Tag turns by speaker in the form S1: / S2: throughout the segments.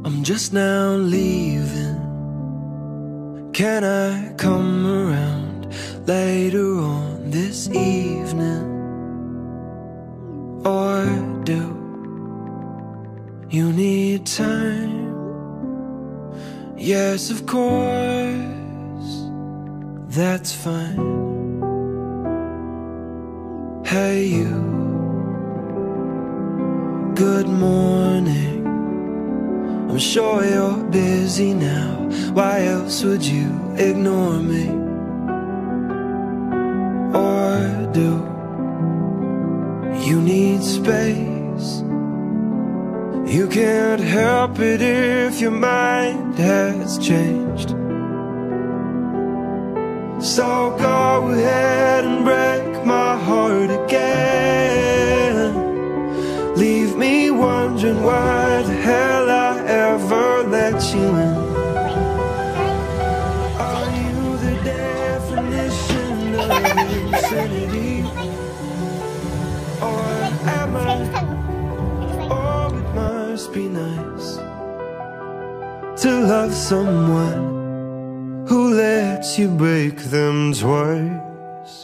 S1: I'm just now leaving. Can I come around later on this evening? Or do you need time? Yes, of course, that's fine. Hey you, good morning. I'm sure you're busy now. Why else would you ignore me? Or do you need space? You can't help it if your mind has changed. So go ahead and break my heart again. Leave me wondering why the hell I ever let you in. Are you the definition of insanity? Or am I? Oh, it must be nice to love someone who lets you break them twice.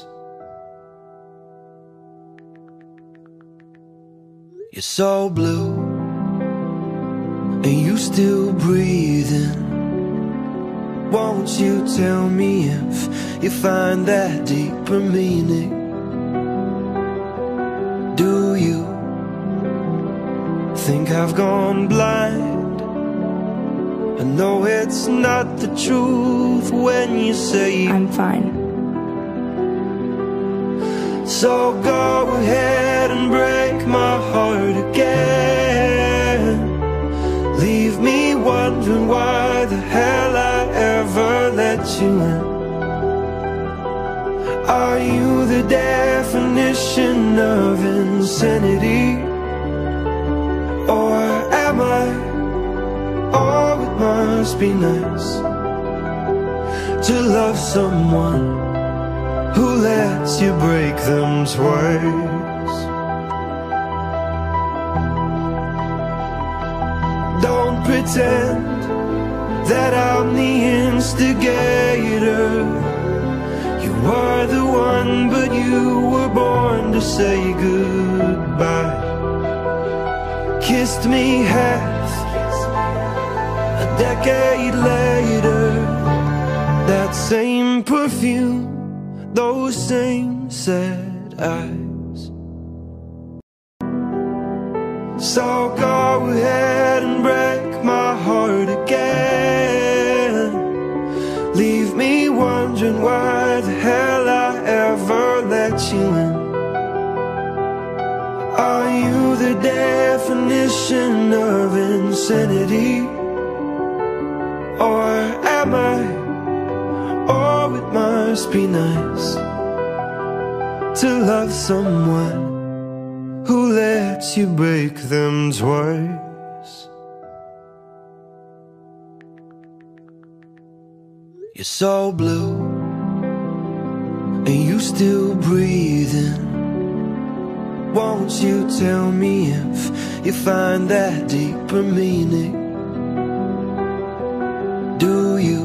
S1: You're so blue, and you still breathing. Won't you tell me if you find that deeper meaning? Do you think I've gone blind? I know it's not the truth when you say
S2: I'm fine.
S1: So go ahead and break my heart again. Leave me wondering why the hell I ever let you in. Are you the definition of insanity? Or am I? Oh, it must be nice to love someone who lets you break them twice. Don't pretend that I'm the instigator. You were the one, but you were born to say goodbye. Kissed me half a decade later. That same perfume, those same sad eyes. So go ahead and break my heart again. Leave me wondering why the hell I ever let you in. Are you the definition of insanity? Or am I? Oh, it must be nice to love someone who lets you break them twice. You're so blue, and you still breathing. Won't you tell me if you find that deeper meaning? Do you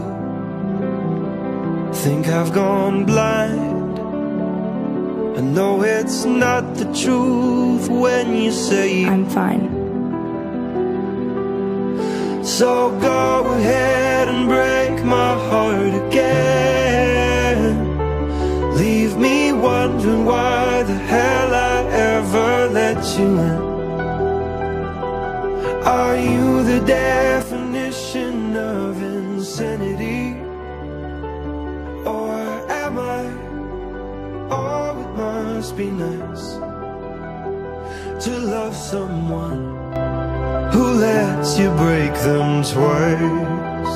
S1: think I've gone blind? I know it's not the truth when you say
S2: I'm fine.
S1: So go ahead and break my heart again. Leave me wondering why the hell I ever let you in. Are you the definition of insanity? Or am I? Oh, it must be nice to love someone who lets you break them twice.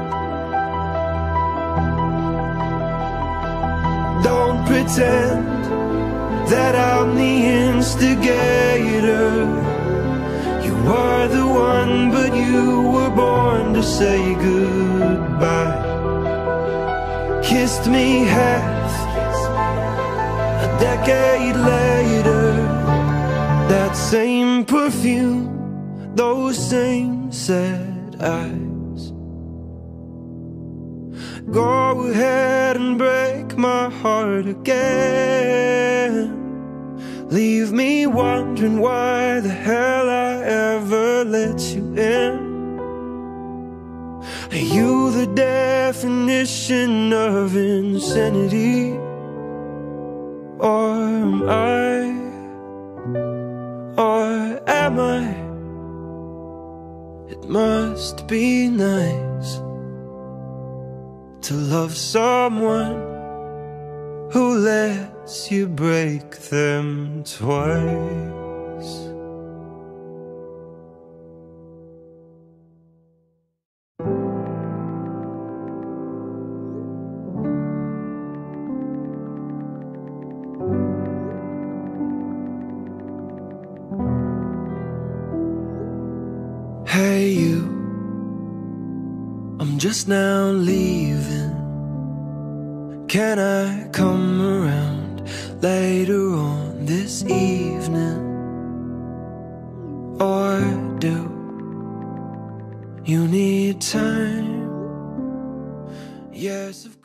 S1: Don't pretend that I'm the instigator. You were the one, but you were born to say goodbye. Kissed me half a decade later. That same perfume, those same sad eyes. Go ahead and break my heart again. Leave me wondering why the hell I ever let you in. Are you the definition of insanity? Or am I? Or am I? It must be nice to love someone who lets you break them twice. Hey you, I'm just now leaving. Can I come around later on this evening? Or do you need time? Yes, of course.